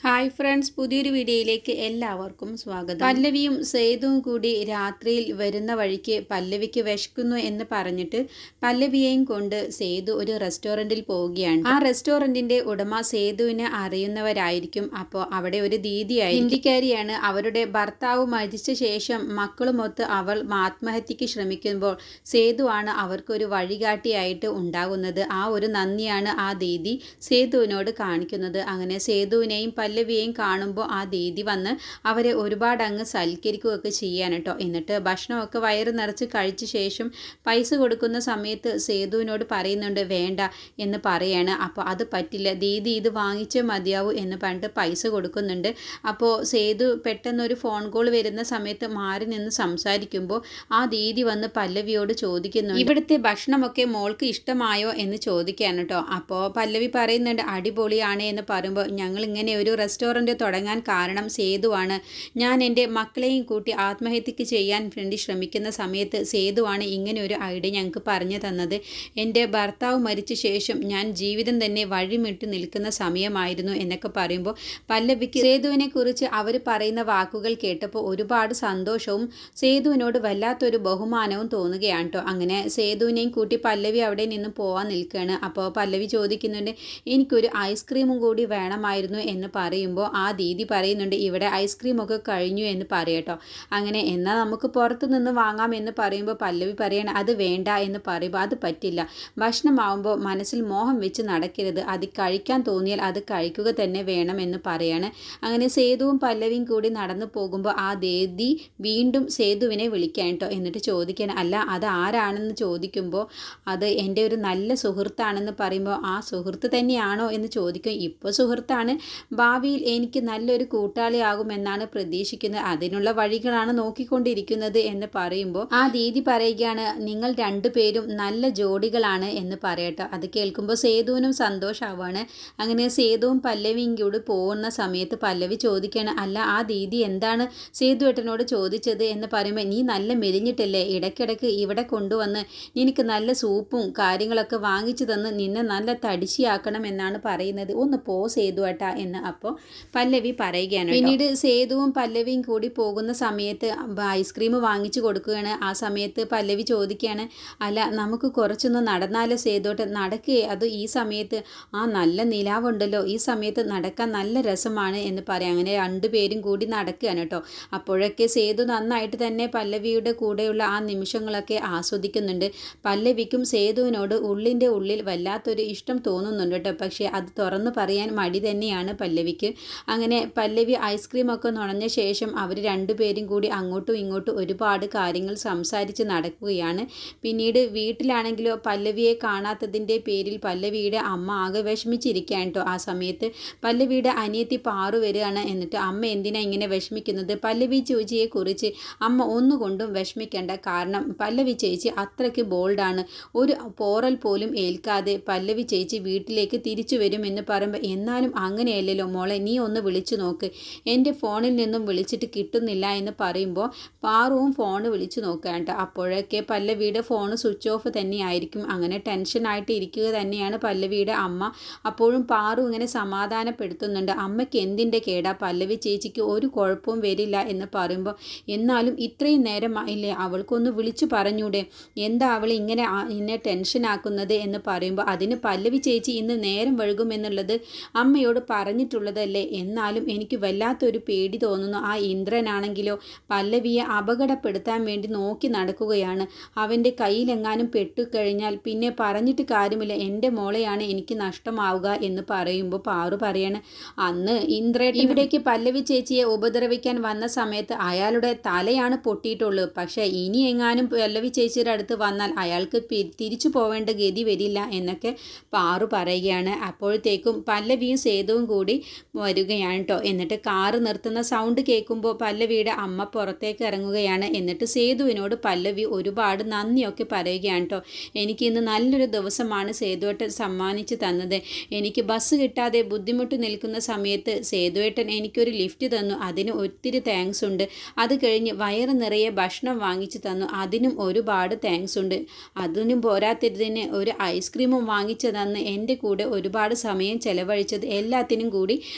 Hi friends, പുതിയൊരു വീഡിയോയിലേക്ക് എല്ലാവർക്കും സ്വാഗതം. പല്ലവിയും സേതുവും കൂടി രാത്രിയിൽ വരുന്ന വഴിക്ക് പല്ലവിക്ക് വിശക്കുന്നു എന്ന് പറഞ്ഞിട്ട് പല്ലവിയെയും കൊണ്ട് സേതു ഒരു റെസ്റ്റോറൻറ്റിൽ പോവുകയാണ്. ആ റെസ്റ്റോറൻറ്റിൻ്റെ ഉടമ സേതുവിനെ അറിയുന്നവരായിരിക്കും. അപ്പോൾ അവിടെ ഒരു ദീദിയായി ഹിന്ദിക്കാരിയാണ്. അവരുടെ ഭർത്താവ് മരിച്ച ശേഷം മക്കളുമൊത്ത് അവൾ ആത്മഹത്യക്ക് ശ്രമിക്കുമ്പോൾ സേതുവാണ് അവർക്കൊരു വഴികാട്ടിയായിട്ട് ഉണ്ടാകുന്നത്. ആ ഒരു നന്ദിയാണ് ആ ദീദി സേതുവിനോട് കാണിക്കുന്നത്. അങ്ങനെ സേതുവിനെയും പല്ലവിയെയും കാണുമ്പോൾ ആ ദീദി വന്ന് അവരെ ഒരുപാട് അങ്ങ് സൽക്കരിക്കുകയൊക്കെ ചെയ്യാൻ കേട്ടോ. എന്നിട്ട് ഭക്ഷണമൊക്കെ വയറ് നിറച്ച് കഴിച്ച ശേഷം പൈസ കൊടുക്കുന്ന സമയത്ത് സേതുവിനോട് പറയുന്നുണ്ട് വേണ്ട എന്ന് പറയാണ്. അപ്പോൾ അത് പറ്റില്ല, ദീദി ഇത് വാങ്ങിച്ചേ മതിയാവൂ എന്ന് പറഞ്ഞിട്ട് പൈസ കൊടുക്കുന്നുണ്ട്. അപ്പോൾ സേതു പെട്ടെന്നൊരു ഫോൺ കോൾ വരുന്ന സമയത്ത് മാറി നിന്ന് സംസാരിക്കുമ്പോൾ ആ ദീദി വന്ന് പല്ലവിയോട് ചോദിക്കുന്നു, ഇവിടുത്തെ ഭക്ഷണമൊക്കെ മോൾക്ക് ഇഷ്ടമായോ എന്ന് ചോദിക്കാൻ കേട്ടോ. അപ്പോൾ പല്ലവി പറയുന്നുണ്ട് അടിപൊളിയാണ് എന്ന് പറയുമ്പോൾ ഞങ്ങൾ ഇങ്ങനെ ഒരു റെസ്റ്റോറൻറ്റ് തുടങ്ങാൻ കാരണം സേതുവാണ്. ഞാൻ എൻ്റെ മക്കളെയും കൂട്ടി ആത്മഹത്യക്ക് ചെയ്യാൻ വേണ്ടി ശ്രമിക്കുന്ന സമയത്ത് സേതുവാണ് ഇങ്ങനെ ഒരു ഐഡിയ ഞങ്ങൾക്ക് പറഞ്ഞു തന്നത്. എൻ്റെ ഭർത്താവ് മരിച്ച ശേഷം ഞാൻ ജീവിതം തന്നെ വഴിമിട്ട് നിൽക്കുന്ന സമയമായിരുന്നു എന്നൊക്കെ പറയുമ്പോൾ പല്ലവിക്ക് സേതുവിനെ കുറിച്ച് അവർ പറയുന്ന വാക്കുകൾ കേട്ടപ്പോൾ ഒരുപാട് സന്തോഷവും സേതുവിനോട് വല്ലാത്തൊരു ബഹുമാനവും തോന്നുകയാണ് കേട്ടോ. അങ്ങനെ സേതുവിനെയും കൂട്ടി പല്ലവി അവിടെ നിന്ന് പോകാൻ നിൽക്കുകയാണ്. അപ്പോൾ പല്ലവി ചോദിക്കുന്നുണ്ട് എനിക്കൊരു ഐസ്ക്രീമും കൂടി വേണമായിരുന്നു എന്ന് പറയുമ്പോൾ ആ ദീദി പറയുന്നുണ്ട് ഇവിടെ ഐസ്ക്രീമൊക്കെ കഴിഞ്ഞു എന്ന് പറയട്ടോ. അങ്ങനെ എന്നാൽ നമുക്ക് പുറത്തു നിന്ന് വാങ്ങാം എന്ന് പറയുമ്പോൾ പല്ലവി പറയണം അത് വേണ്ട എന്ന് പറയുമ്പോൾ അത് പറ്റില്ല, ഭക്ഷണമാവുമ്പോൾ മനസ്സിൽ മോഹം വെച്ച് നടക്കരുത്, അത് കഴിക്കാൻ തോന്നിയാൽ അത് കഴിക്കുക തന്നെ വേണം എന്ന് പറയാണ്. അങ്ങനെ സേതുവും പല്ലവിയും കൂടി നടന്നു പോകുമ്പോൾ ആ ദീദി വീണ്ടും സേതുവിനെ വിളിക്കാൻ കേട്ടോ. എന്നിട്ട് ചോദിക്കാൻ അല്ല അത് ആരാണെന്ന് ചോദിക്കുമ്പോൾ അത് എൻ്റെ ഒരു നല്ല സുഹൃത്താണെന്ന് പറയുമ്പോൾ ആ സുഹൃത്ത് തന്നെയാണോ എന്ന് ചോദിക്കും. ഇപ്പോൾ സുഹൃത്താണ്, ഭാവിയിൽ എനിക്ക് നല്ലൊരു കൂട്ടാളിയാകുമെന്നാണ് പ്രതീക്ഷിക്കുന്നത്, അതിനുള്ള വഴികളാണ് നോക്കിക്കൊണ്ടിരിക്കുന്നത് എന്ന് പറയുമ്പോൾ ആ ദീദി പറയുകയാണ് നിങ്ങൾ രണ്ടുപേരും നല്ല ജോഡികളാണ് എന്ന് പറയട്ടോ. അത് കേൾക്കുമ്പോൾ സേതുവിനും സന്തോഷമാവാണ്. അങ്ങനെ സേതുവും പല്ലവിയും കൂടി പോകുന്ന സമയത്ത് പല്ലവി ചോദിക്കുകയാണ് അല്ല ആ ദീദി എന്താണ് സേതു ഏട്ടനോട് ചോദിച്ചത് എന്ന് പറയുമ്പോൾ നീ നല്ല മെലിഞ്ഞിട്ടല്ലേ, ഇടയ്ക്കിടയ്ക്ക് ഇവിടെ കൊണ്ടുവന്ന് നിനക്ക് നല്ല സൂപ്പും കാര്യങ്ങളൊക്കെ വാങ്ങിച്ചു തന്ന് നിന്നെ നല്ല തടിച്ചിയാക്കണം എന്നാണ് പറയുന്നത്, ഒന്ന് പോ സേതു ഏട്ടാ എന്ന് അപ്പോൾ പല്ലവി പറയുകയാണ്. പിന്നീട് സേതുവും പല്ലവിയും കൂടി പോകുന്ന സമയത്ത് ഐസ്ക്രീം വാങ്ങിച്ചു കൊടുക്കുകയാണ്. ആ സമയത്ത് പല്ലവി ചോദിക്കുകയാണ് അല്ല നമുക്ക് കുറച്ചൊന്ന് നടന്നാലോ സേതുട്ട്, നടക്കുകയെ അത് ഈ സമയത്ത് ആ നല്ല നിലാവുണ്ടല്ലോ ഈ സമയത്ത് നടക്കാൻ നല്ല രസമാണ് എന്ന് പറയാം. അങ്ങനെ രണ്ടുപേരും കൂടി നടക്കുകയാണ് കേട്ടോ. അപ്പോഴൊക്കെ സേതു നന്നായിട്ട് തന്നെ പല്ലവിയുടെ കൂടെയുള്ള ആ നിമിഷങ്ങളൊക്കെ ആസ്വദിക്കുന്നുണ്ട്. പല്ലവിക്കും സേതുവിനോട് ഉള്ളിൻ്റെ ഉള്ളിൽ വല്ലാത്തൊരു ഇഷ്ടം തോന്നുന്നുണ്ട് കേട്ടോ. പക്ഷേ അത് തുറന്നു പറയാൻ മടി തന്നെയാണ് പല്ലവിക്ക്. അങ്ങനെ പല്ലവി ഐസ്ക്രീമൊക്കെ നുണഞ്ഞ ശേഷം അവർ രണ്ടുപേരും കൂടി അങ്ങോട്ടും ഇങ്ങോട്ടും ഒരുപാട് കാര്യങ്ങൾ സംസാരിച്ച് നടക്കുകയാണ്. പിന്നീട് വീട്ടിലാണെങ്കിലോ പല്ലവിയെ കാണാത്തതിൻ്റെ പേരിൽ പല്ലവിയുടെ അമ്മ ആകെ വിഷമിച്ചിരിക്കുകയാണ് കേട്ടോ. ആ സമയത്ത് പല്ലവിയുടെ അനിയത്തി പാറു വരികയാണ്. എന്നിട്ട് അമ്മ എന്തിനാ ഇങ്ങനെ വിഷമിക്കുന്നത്, പല്ലവി ചേച്ചിയെ കുറിച്ച് അമ്മ ഒന്നുകൊണ്ടും വിഷമിക്കേണ്ട, കാരണം പല്ലവി ചേച്ചി അത്രയ്ക്ക് ബോൾഡാണ്, ഒരു പോറൽ പോലും ഏൽക്കാതെ പല്ലവി ചേച്ചി വീട്ടിലേക്ക് തിരിച്ചു വരും എന്ന് പറയുമ്പോൾ എന്നാലും അങ്ങനെയല്ലല്ലോ മോളെ, നീ ഒന്ന് വിളിച്ചു നോക്ക്, എൻ്റെ ഫോണിൽ നിന്നും വിളിച്ചിട്ട് കിട്ടുന്നില്ല എന്ന് പറയുമ്പോൾ പാറുവും ഫോൺ വിളിച്ചു നോക്കാണ്ട്. അപ്പോഴൊക്കെ പല്ലവിയുടെ ഫോൺ സ്വിച്ച് ഓഫ് തന്നെയായിരിക്കും. അങ്ങനെ ടെൻഷനായിട്ട് ഇരിക്കുക തന്നെയാണ് പല്ലവിയുടെ അമ്മ. അപ്പോഴും പാറു ഇങ്ങനെ സമാധാനപ്പെടുത്തുന്നുണ്ട്, അമ്മയ്ക്ക് എന്തിൻ്റെ കേടാ, പല്ലവി ചേച്ചിക്ക് ഒരു കുഴപ്പവും വരില്ല എന്ന് പറയുമ്പോൾ എന്നാലും ഇത്രയും നേരമായില്ലേ അവൾക്കൊന്ന് വിളിച്ചു പറഞ്ഞൂടെ, എന്താ അവൾ ഇങ്ങനെ എന്നെ ടെൻഷനാക്കുന്നത് എന്ന് പറയുമ്പോൾ അതിന് പല്ലവി ചേച്ചി ഇന്ന് നേരം വഴുകുമെന്നുള്ളത് അമ്മയോട് പറഞ്ഞിട്ടുള്ളതല്ലേ, എന്നാലും എനിക്ക് വല്ലാത്തൊരു പേടി തോന്നുന്നു, ആ ഇന്ദ്രനാണെങ്കിലോ പല്ലവിയെ അപകടപ്പെടുത്താൻ വേണ്ടി നോക്കി നടക്കുകയാണ്, അവൻ്റെ കയ്യിലെങ്ങാനും പെട്ടുകഴിഞ്ഞാൽ പിന്നെ പറഞ്ഞിട്ട് കാര്യമില്ല, എൻ്റെ മോളെയാണ് എനിക്ക് നഷ്ടമാവുക എന്ന് പറയുമ്പോൾ പാറു പറയാണ് അന്ന് ഇന്ദ്രൻ ഇവിടേക്ക് പല്ലവി ചേച്ചിയെ ഉപദ്രവിക്കാൻ വന്ന സമയത്ത് അയാളുടെ തലയാണ് പൊട്ടിയിട്ടുള്ളൂ, പക്ഷേ ഇനി എങ്ങാനും പല്ലവി ചേച്ചിയുടെ അടുത്ത് വന്നാൽ അയാൾക്ക് തിരിച്ചു പോവേണ്ട ഗതി വരില്ല എന്നൊക്കെ പാറു പറയുകയാണ്. അപ്പോഴത്തേക്കും പല്ലവിയും സേതുവും കൂടി വരികയാണ് കേട്ടോ. എന്നിട്ട് കാറ് നിർത്തുന്ന സൗണ്ട് കേൾക്കുമ്പോൾ പല്ലവിയുടെ അമ്മ പുറത്തേക്ക് ഇറങ്ങുകയാണ്. എന്നിട്ട് സേതുവിനോട് പല്ലവി ഒരുപാട് നന്ദിയൊക്കെ പറയുകയാണ് കേട്ടോ. എനിക്ക് ഇന്ന് നല്ലൊരു ദിവസമാണ് സേതുവേട്ടൻ സമ്മാനിച്ച് തന്നത്, എനിക്ക് ബസ് കിട്ടാതെ ബുദ്ധിമുട്ട് നിൽക്കുന്ന സമയത്ത് സേതുവേട്ടൻ എനിക്കൊരു ലിഫ്റ്റ് തന്നു, അതിന് ഒത്തിരി താങ്ക്സ് ഉണ്ട്, അത് കഴിഞ്ഞ് വയറ് നിറയെ ഭക്ഷണം വാങ്ങിച്ചു തന്നു, അതിനും ഒരുപാട് താങ്ക്സ് ഉണ്ട്, അതിനും പോരാത്തതിന് ഒരു ഐസ്ക്രീമും വാങ്ങിച്ചു തന്ന് എൻ്റെ കൂടെ ഒരുപാട് സമയം ചെലവഴിച്ചത് എല്ലാത്തിനും കൂടി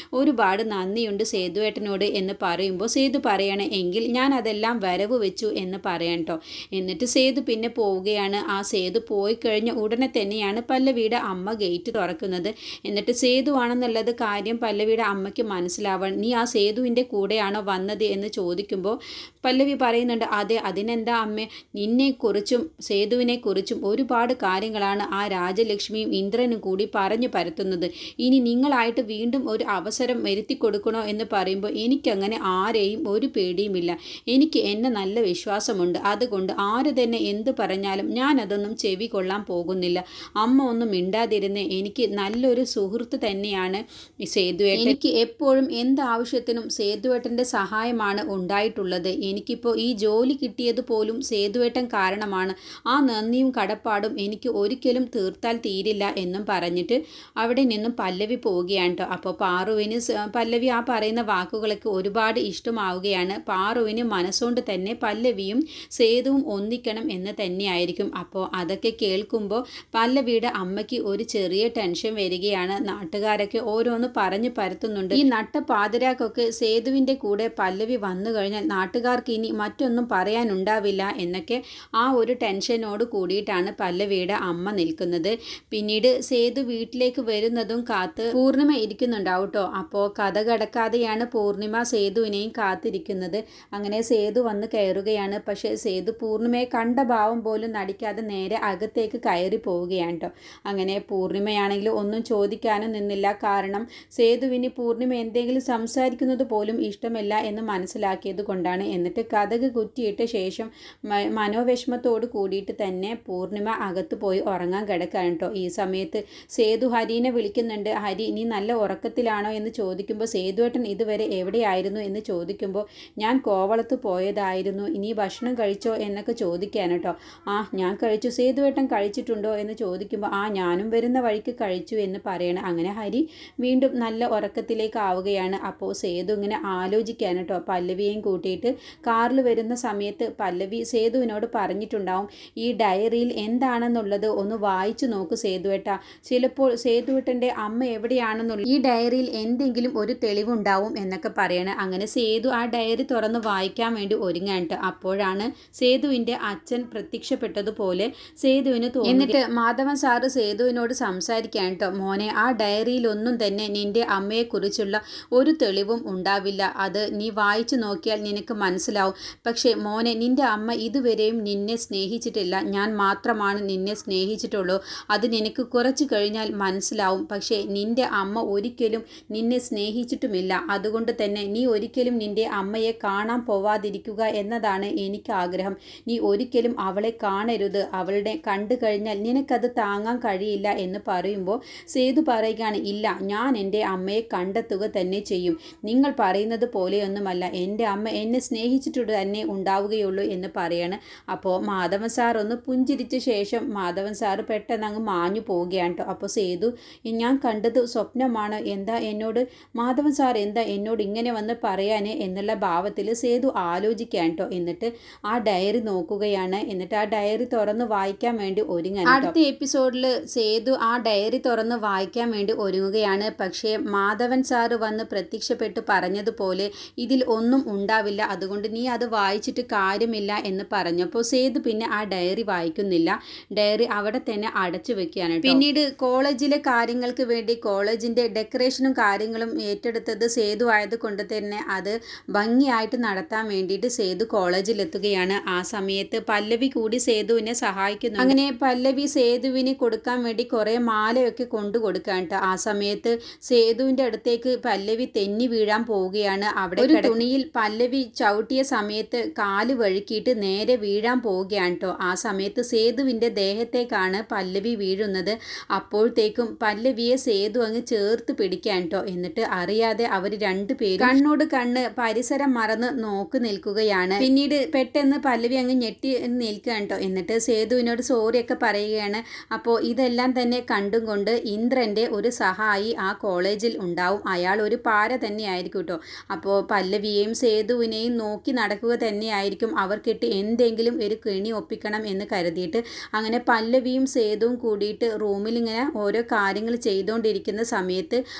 ഒരുപാട് നന്ദിയുണ്ട് സേതുവേട്ടനോട് എന്ന് പറയുമ്പോൾ സേതു പറയണേ എങ്കിൽ ഞാൻ അതെല്ലാം വരവ് വെച്ചു എന്ന് പറയാൻ കേട്ടോ. എന്നിട്ട് സേതു പിന്നെ പോവുകയാണ്. ആ സേതു പോയി കഴിഞ്ഞ ഉടനെ തന്നെയാണ് പല്ലവിയുടെ അമ്മ ഗേറ്റ് തുറക്കുന്നത്. എന്നിട്ട് സേതു ആണെന്നുള്ളത് കാര്യം പല്ലവിയുടെ അമ്മയ്ക്ക് മനസ്സിലാവാൻ നീ ആ സേതുവിൻ്റെ കൂടെയാണോ വന്നത് എന്ന് ചോദിക്കുമ്പോൾ പല്ലവി പറയുന്നുണ്ട് അതെ, അതിനെന്താ അമ്മേ, നിന്നെക്കുറിച്ചും സേതുവിനെക്കുറിച്ചും ഒരുപാട് കാര്യങ്ങളാണ് ആ രാജലക്ഷ്മിയും ഇന്ദ്രനും കൂടി പറഞ്ഞു പരത്തുന്നത്. ഇനി നിങ്ങളായിട്ട് വീണ്ടും ഒരു അവസരം വരുത്തി കൊടുക്കണോ എന്ന് പറയുമ്പോൾ എനിക്കങ്ങനെ ആരെയും ഒരു പേടിയുമില്ല. എനിക്ക് എന്നെ നല്ല വിശ്വാസമുണ്ട്. അതുകൊണ്ട് ആര് തന്നെ എന്ത് പറഞ്ഞാലും ഞാനതൊന്നും ചെവി കൊള്ളാൻ പോകുന്നില്ല. അമ്മ ഒന്നും മിണ്ടാതിരുന്ന് എനിക്ക് നല്ലൊരു സുഹൃത്ത് തന്നെയാണ് സേതുവേട്ടൻ. എനിക്ക് എപ്പോഴും എന്താവശ്യത്തിനും സേതുവേട്ടൻ്റെ സഹായമാണ് ഉണ്ടായിട്ടുള്ളത്. എനിക്കിപ്പോൾ ഈ ജോലി കിട്ടിയത് പോലും സേതുവേട്ടൻ കാരണമാണ്. ആ നന്ദിയും കടപ്പാടും എനിക്ക് ഒരിക്കലും തീർത്താൽ തീരില്ല എന്നും പറഞ്ഞിട്ട് അവിടെ നിന്നും പല്ലവി പോവുകയാണ് കേട്ടോ. അപ്പോൾ പാറുവിന് പല്ലവി ആ പറയുന്ന വാക്കുകളൊക്കെ ഒരുപാട് ഇഷ്ടമാവുകയാണ്. പാറുവിന് മനസ്സുകൊണ്ട് തന്നെ പല്ലവിയും സേതുവും ഒന്നിക്കണം എന്ന് തന്നെയായിരിക്കും. അപ്പോൾ അതൊക്കെ കേൾക്കുമ്പോൾ പല്ലവിയുടെ അമ്മയ്ക്ക് ഒരു ചെറിയ ടെൻഷൻ വരികയാണ്. നാട്ടുകാരൊക്കെ ഓരോന്ന് പറഞ്ഞു പരത്തുന്നുണ്ട്. ഈ നട്ട പാതിരാക്കൊക്കെ സേതുവിൻ്റെ കൂടെ പല്ലവി വന്നു കഴിഞ്ഞാൽ നാട്ടുകാർക്ക് ഇനി മറ്റൊന്നും പറയാനുണ്ടാവില്ല എന്നൊക്കെ ആ ഒരു ടെൻഷനോട് കൂടിയിട്ടാണ് പല്ലവിയുടെ അമ്മ നിൽക്കുന്നത്. പിന്നീട് സേതു വീട്ടിലേക്ക് വരുന്നതും കാത്ത് പൂർണിമ ഇരിക്കുന്നുണ്ടാവും കേട്ടോ. അപ്പോൾ കഥ കടക്കാതെയാണ് പൂർണിമ സേതുവിനെയും കാത്തിരിക്കുന്നത്. അങ്ങനെ സേതു വന്ന് കയറുകയാണ്. പക്ഷേ സേതു പൂർണിമയെ കണ്ട ഭാവം പോലും നടിക്കാതെ നേരെ അകത്തേക്ക് കയറി പോവുകയാണ് കേട്ടോ. അങ്ങനെ പൂർണിമയാണെങ്കിൽ ഒന്നും ചോദിക്കാനും നിന്നില്ല. കാരണം സേതുവിന് പൂർണിമ എന്തെങ്കിലും സംസാരിക്കുന്നത് പോലും ഇഷ്ടമല്ല എന്ന് മനസ്സിലാക്കിയത് കൊണ്ടാണ്. എന്നിട്ട് കഥക് കുറ്റിയിട്ട ശേഷം മനോവിഷമത്തോട് കൂടിയിട്ട് തന്നെ പൂർണിമ അകത്ത് പോയി ഉറങ്ങാൻ കിടക്കുകയാണ് കേട്ടോ. ഈ സമയത്ത് സേതു ഹരിനെ വിളിക്കുന്നുണ്ട്. ഹരി നീ നല്ല ഉറക്കത്തിലാണോ എന്ന് ചോദിക്കുമ്പോൾ സേതുവേട്ടൻ ഇതുവരെ എവിടെയായിരുന്നു എന്ന് ചോദിക്കുമ്പോൾ ഞാൻ കോവളത്ത് പോയതായിരുന്നു, ഇനി ഭക്ഷണം കഴിച്ചോ എന്നൊക്കെ ചോദിക്കാൻ കേട്ടോ. ആ ഞാൻ കഴിച്ചു, സേതുവേട്ടൻ കഴിച്ചിട്ടുണ്ടോ എന്ന് ചോദിക്കുമ്പോൾ ആ ഞാനും വരുന്ന വഴിക്ക് കഴിച്ചു എന്ന് പറയണം. അങ്ങനെ ഹരി വീണ്ടും നല്ല ഉറക്കത്തിലേക്ക് ആവുകയാണ്. അപ്പോൾ സേതു ഇങ്ങനെ ആലോചിക്കാൻ കേട്ടോ. പല്ലവിയെയും കൂട്ടിയിട്ട് കാറിൽ വരുന്ന സമയത്ത് പല്ലവി സേതുവിനോട് പറഞ്ഞിട്ടുണ്ടാവും ഈ ഡയറിയിൽ എന്താണെന്നുള്ളത് ഒന്ന് വായിച്ചു നോക്ക് സേതുവേട്ട, ചിലപ്പോൾ സേതുവേട്ടൻ്റെ അമ്മ എവിടെയാണെന്നുള്ള ഈ ഡയറിയിൽ എന്തെങ്കിലും ഒരു തെളിവുണ്ടാവും എന്നൊക്കെ പറയണം. അങ്ങനെ സേതു ആ ഡയറി തുറന്ന് വായിക്കാൻ വേണ്ടി ഒരുങ്ങാണ്ട് അപ്പോഴാണ് സേതുവിൻ്റെ അച്ഛൻ പ്രത്യക്ഷപ്പെട്ടതുപോലെ സേതുവിന് തോന്നി. എന്നിട്ട് മാധവൻ സാറ് സേതുവിനോട് സംസാരിക്കാൻ കേട്ടോ. മോനെ, ആ ഡയറിയിലൊന്നും തന്നെ നിൻ്റെ അമ്മയെക്കുറിച്ചുള്ള ഒരു തെളിവും ഉണ്ടാവില്ല. അത് നീ വായിച്ചു നോക്കിയാൽ നിനക്ക് മനസ്സിലാവും. പക്ഷേ മോനെ, നിൻ്റെ അമ്മ ഇതുവരെയും നിന്നെ സ്നേഹിച്ചിട്ടില്ല. ഞാൻ മാത്രമാണ് നിന്നെ സ്നേഹിച്ചിട്ടുള്ളൂ. അത് നിനക്ക് കുറച്ച് കഴിഞ്ഞാൽ മനസ്സിലാവും. പക്ഷേ നിൻ്റെ അമ്മ ഒരിക്കലും നിന്നെ സ്നേഹിച്ചിട്ടുമില്ല. അതുകൊണ്ട് തന്നെ നീ ഒരിക്കലും നിൻ്റെ അമ്മയെ കാണാൻ പോവാതിരിക്കുക എന്നതാണ് എനിക്ക് ആഗ്രഹം. നീ ഒരിക്കലും അവളെ കാണരുത്. അവളുടെ കണ്ടു കഴിഞ്ഞാൽ നിനക്കത് താങ്ങാൻ കഴിയില്ല എന്ന് പറയുമ്പോൾ സേതു പറയുകയാണ് ഇല്ല, ഞാൻ എൻ്റെ അമ്മയെ കണ്ടെത്തുക തന്നെ ചെയ്യും. നിങ്ങൾ പറയുന്നത് പോലെയൊന്നുമല്ല, എൻ്റെ അമ്മ എന്നെ സ്നേഹിച്ചിട്ട് തന്നെ ഉണ്ടാവുകയുള്ളൂ എന്ന് പറയാണ്. അപ്പോൾ മാധവൻ സാർ ഒന്ന് പുഞ്ചിരിച്ച ശേഷം മാധവൻ സാറ് പെട്ടെന്ന് അങ്ങ് മാഞ്ഞു പോവുകയാണ് കേട്ടോ. അപ്പോൾ സേതു ഞാൻ കണ്ടത് സ്വപ്നമാണ്, എന്താ എന്നോട് മാധവൻ സാർ എന്താ എന്നോട് ഇങ്ങനെ വന്ന് പറയാന് എന്നുള്ള ഭാവത്തിൽ സേതു ആലോചിക്കാൻ കേട്ടോ. എന്നിട്ട് ആ ഡയറി നോക്കുകയാണ്. എന്നിട്ട് ആ ഡയറി തുറന്ന് വായിക്കാൻ വേണ്ടി ഒരുങ്ങാൻ. അടുത്ത എപ്പിസോഡിൽ സേതു ആ ഡയറി തുറന്ന് വായിക്കാൻ വേണ്ടി ഒരുങ്ങുകയാണ്. പക്ഷേ മാധവൻ സാറ് വന്ന് പ്രത്യക്ഷപ്പെട്ട് പറഞ്ഞതുപോലെ ഇതിൽ ഒന്നും ഉണ്ടാവില്ല, അതുകൊണ്ട് നീ അത് വായിച്ചിട്ട് കാര്യമില്ല എന്ന് പറഞ്ഞപ്പോൾ സേതു പിന്നെ ആ ഡയറി വായിക്കുന്നില്ല. ഡയറി അവിടെ തന്നെ അടച്ചു വെക്കുകയാണ്. പിന്നീട് കോളേജിലെ കാര്യങ്ങൾക്ക് വേണ്ടി കോളേജിൻ്റെ ഡെക്കറേഷനും കാര്യങ്ങളും ഏറ്റെടുത്തത് സേതു ആയതുകൊണ്ട് തന്നെ അത് ഭംഗിയായിട്ട് നടത്താൻ വേണ്ടിയിട്ട് സേതു കോളേജിലെത്തുകയാണ്. ആ സമയത്ത് പല്ലവി കൂടി സേതുവിനെ സഹായിക്കുന്നു. അങ്ങനെ പല്ലവി സേതുവിന് കൊടുക്കാൻ വേണ്ടി കുറേ മാലയൊക്കെ കൊണ്ടു കൊടുക്കാൻ. ആ സമയത്ത് സേതുവിൻ്റെ അടുത്തേക്ക് പല്ലവി തെന്നി വീഴാൻ പോവുകയാണ്. അവിടെ ഒരു തുണിയിൽ പല്ലവി ചവിട്ടിയ സമയത്ത് കാല് വഴുക്കിയിട്ട് നേരെ വീഴാൻ പോവുകയാണ് കേട്ടോ. ആ സമയത്ത് സേതുവിൻ്റെ ദേഹത്തേക്കാണ് പല്ലവി വീഴുന്നത്. അപ്പോഴത്തേക്കും പല്ലവിയെ സേതു അങ്ങ് ചേർത്ത് പിടിക്കാൻ കേട്ടോ. എന്നിട്ട് അറിയാതെ അവർ രണ്ടുപേരും കണ്ണോട് കണ്ണ് പരിസരം മറന്ന് നോക്കി നിൽക്കുകയാണ്. പിന്നീട് പെട്ടെന്ന് പല്ലവി അങ്ങ് ഞെട്ടി നിൽക്കുകയാണ് കേട്ടോ. എന്നിട്ട് സേതുവിനോട് സോറിയൊക്കെ പറയുകയാണ്. അപ്പോൾ ഇതെല്ലാം തന്നെ കണ്ടും കൊണ്ട് ഇന്ദ്രൻ്റെ ഒരു സഹായി ആ കോളേജിൽ ഉണ്ടാവും. അയാൾ ഒരു പാര തന്നെയായിരിക്കും കേട്ടോ. അപ്പോൾ പല്ലവിയെയും സേതുവിനെയും നോക്കി നടക്കുക തന്നെയായിരിക്കും. അവർക്കിട്ട് എന്തെങ്കിലും ഒരു കെണി ഒപ്പിക്കണം എന്ന് കരുതിയിട്ട് അങ്ങനെ പല്ലവിയും സേതുവും കൂടിയിട്ട് റൂമിൽ ഇങ്ങനെ ഓരോ കാര്യങ്ങൾ ചെയ്തുകൊണ്ടിരിക്കുന്ന സമയത്ത് അയാൾ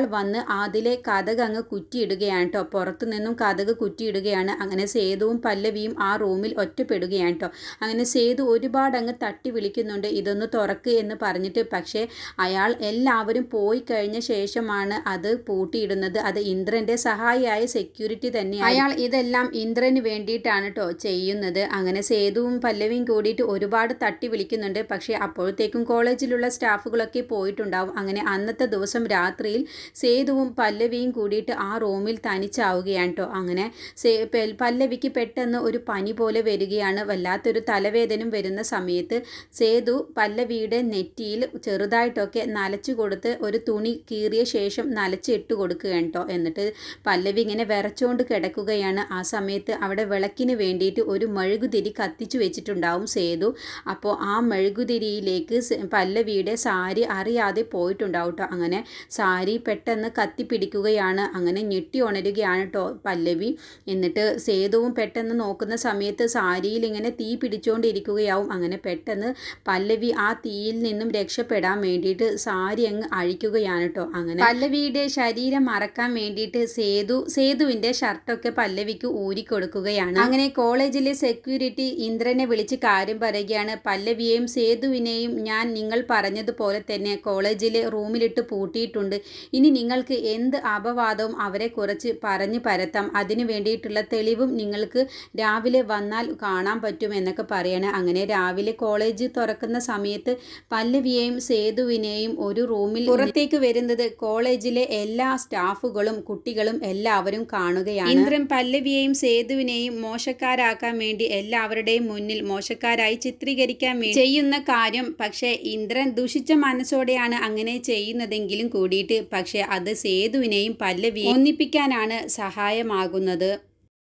വന്ന് അതിലെ കതക് അങ്ങ് കുറ്റിയിടുകയാണ് കേട്ടോ. പുറത്തു നിന്നും കതക് കുറ്റിയിടുകയാണ്. അങ്ങനെ സേതുവും പല്ലവിയും ആ റൂമിൽ ഒറ്റപ്പെടുകയാണ് കേട്ടോ. അങ്ങനെ സേതു ഒരുപാട് അങ്ങ് തട്ടി വിളിക്കുന്നുണ്ട്, ഇതൊന്ന് തുറക്ക് എന്ന് പറഞ്ഞിട്ട്. പക്ഷേ അയാൾ എല്ലാവരും പോയി കഴിഞ്ഞ ശേഷമാണ് അത് പൂട്ടിയിടുന്നത്. അത് ഇന്ദ്രൻ്റെ സഹായിയായ സെക്യൂരിറ്റി തന്നെയാണ്. അയാൾ ഇതെല്ലാം ഇന്ദ്രന് വേണ്ടിയിട്ടാണ് കേട്ടോ ചെയ്യുന്നത്. അങ്ങനെ സേതുവും പല്ലവിയും കൂടിയിട്ട് ഒരുപാട് തട്ടി വിളിക്കുന്നുണ്ട്. പക്ഷേ അപ്പോഴത്തേക്കും കോളേജിലുള്ള സ്റ്റാഫുകളൊക്കെ പോയിട്ടുണ്ടാവും. അങ്ങനെ അന്നത്തെ ദിവസം രാത്രിയിൽ സേതുവും പല്ലവിയും കൂടിയിട്ട് ആ റൂമിൽ തനിച്ചാവുകയാണ് കേട്ടോ. അങ്ങനെ പല്ലവിക്ക് പെട്ടെന്ന് ഒരു പനി പോലെ വരികയാണ്. വല്ലാത്തൊരു തലവേദന വരുന്ന സമയത്ത് സേതു പല്ലവിയുടെ നെറ്റിയിൽ ചെറുതായിട്ടൊക്കെ നനച്ചു കൊടുത്ത് ഒരു തുണി കീറിയ ശേഷം നനച്ച് ഇട്ട് കൊടുക്കുകയാണ് കേട്ടോ. എന്നിട്ട് പല്ലവി ഇങ്ങനെ വിറച്ചുകൊണ്ട് കിടക്കുകയാണ്. ആ സമയത്ത് അവിടെ വിളക്കിന് വേണ്ടിയിട്ട് ഒരു മെഴുകുതിരി കത്തിച്ചു വെച്ചിട്ടുണ്ടാവും സേതു. അപ്പോൾ ആ മെഴുകുതിരിയിലേക്ക് പല്ലവിയുടെ സാരി അറിയാതെ പോയിട്ടുണ്ടാവും കേട്ടോ. അങ്ങനെ സാരി പെട്ടെന്ന് കത്തിപ്പിടിക്കുകയാണ്. അങ്ങനെ ഞെട്ടി ഉണരുകയാണ് കേട്ടോ പല്ലവി. എന്നിട്ട് സേതുവും പെട്ടെന്ന് നോക്കുന്ന സമയത്ത് സാരിയിൽ ഇങ്ങനെ തീ പിടിച്ചുകൊണ്ടിരിക്കുകയാവും. അങ്ങനെ പെട്ടെന്ന് പല്ലവി ആ തീയിൽ നിന്നും രക്ഷപ്പെടാൻ വേണ്ടിയിട്ട് സാരി അങ്ങ് അഴിക്കുകയാണ് കേട്ടോ. അങ്ങനെ പല്ലവിയുടെ ശരീരം മറക്കാൻ വേണ്ടിയിട്ട് സേതുവിൻ്റെ ഷർട്ടൊക്കെ പല്ലവിക്ക് ഊരിക്കൊടുക്കുകയാണ്. അങ്ങനെ കോളേജിലെ സെക്യൂരിറ്റി ഇന്ദ്രനെ വിളിച്ച് കാര്യം പറയുകയാണ്. പല്ലവിയെയും സേതുവിനെയും ഞാൻ നിങ്ങൾ പറഞ്ഞതുപോലെ തന്നെ കോളേജിലെ റൂമിലിട്ട് പൂട്ടിയിട്ടുണ്ട്. ഇനി നിങ്ങൾക്ക് എന്ത് അപവാദവും അവരെ കുറിച്ച് പറഞ്ഞു പരത്താം. അതിനു വേണ്ടിയിട്ടുള്ള തെളിവും നിങ്ങൾക്ക് രാവിലെ വന്നാൽ കാണാൻ പറ്റും എന്നൊക്കെ പറയണം. അങ്ങനെ രാവിലെ കോളേജ് തുറക്കുന്ന സമയത്ത് പല്ലവിയെയും സേതുവിനെയും ഒരു റൂമിൽ പുറത്തേക്ക് വരുന്നത് കോളേജിലെ എല്ലാ സ്റ്റാഫുകളും കുട്ടികളും എല്ലാവരും കാണുകയാണ്. ഇന്ദ്രൻ പല്ലവിയെയും സേതുവിനെയും മോശക്കാരാക്കാൻ വേണ്ടി എല്ലാവരുടെയും മുന്നിൽ മോശക്കാരായി ചിത്രീകരിക്കാൻ വേണ്ടി ചെയ്യുന്ന കാര്യം. പക്ഷേ ഇന്ദ്രൻ ദുഷിച്ച മനസ്സോടെയാണ് അങ്ങനെ ചെയ്യുന്നതെങ്കിലും കൂടിയിട്ട് പക്ഷേ അത് സേതുവിനെയും പല്ലവിയെയും ഒന്നിപ്പിക്കാനാണ് സഹായമാകുന്നത്.